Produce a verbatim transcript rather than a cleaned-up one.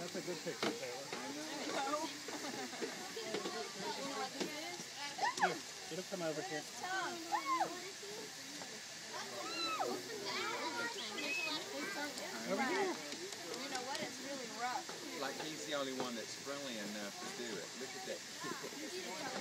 That's a good picture, Taylor. I know. Here, it'll come over here. Over here. You know what? It's really rough. Like he's the only one that's friendly enough to do it. Look at that.